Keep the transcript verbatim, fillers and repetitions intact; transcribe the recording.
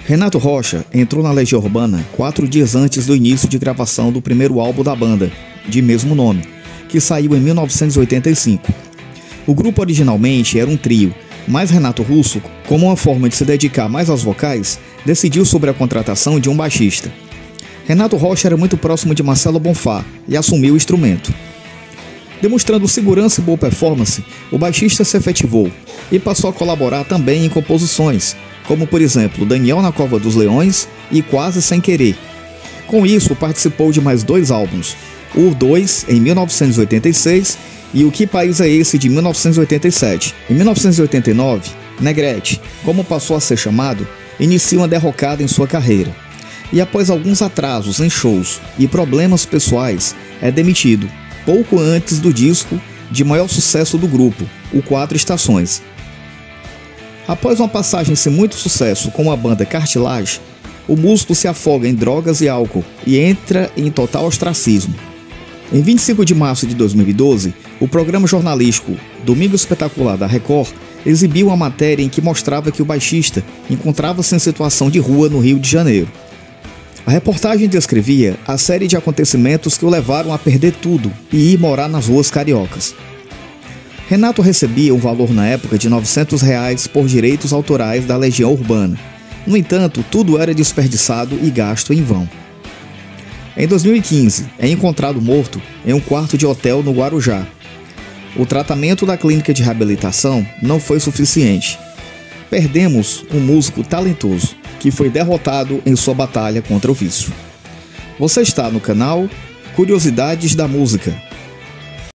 Renato Rocha entrou na Legião Urbana quatro dias antes do início de gravação do primeiro álbum da banda, de mesmo nome, que saiu em mil novecentos e oitenta e cinco. O grupo originalmente era um trio, mas Renato Russo, como uma forma de se dedicar mais aos vocais, decidiu sobre a contratação de um baixista. Renato Rocha era muito próximo de Marcelo Bonfá e assumiu o instrumento. Demonstrando segurança e boa performance, o baixista se efetivou e passou a colaborar também em composições, como por exemplo Daniel na Cova dos Leões e Quase Sem Querer. Com isso, participou de mais dois álbuns, o dois em mil novecentos e oitenta e seis e o Que País é Esse de mil novecentos e oitenta e sete. Em mil novecentos e oitenta e nove, Negrete, como passou a ser chamado, inicia uma derrocada em sua carreira. E após alguns atrasos em shows e problemas pessoais, é demitido, pouco antes do disco de maior sucesso do grupo, o Quatro Estações. Após uma passagem sem muito sucesso com a banda Cartilage, o músico se afoga em drogas e álcool e entra em total ostracismo. Em vinte e cinco de março de dois mil e doze, o programa jornalístico Domingo Espetacular da Record exibiu uma matéria em que mostrava que o baixista encontrava-se em situação de rua no Rio de Janeiro. A reportagem descrevia a série de acontecimentos que o levaram a perder tudo e ir morar nas ruas cariocas. Renato recebia um valor na época de novecentos reais por direitos autorais da Legião Urbana. No entanto, tudo era desperdiçado e gasto em vão. Em dois mil e quinze, é encontrado morto em um quarto de hotel no Guarujá. O tratamento da clínica de reabilitação não foi suficiente. Perdemos um músico talentoso que foi derrotado em sua batalha contra o vício. Você está no canal Curiosidades da Música.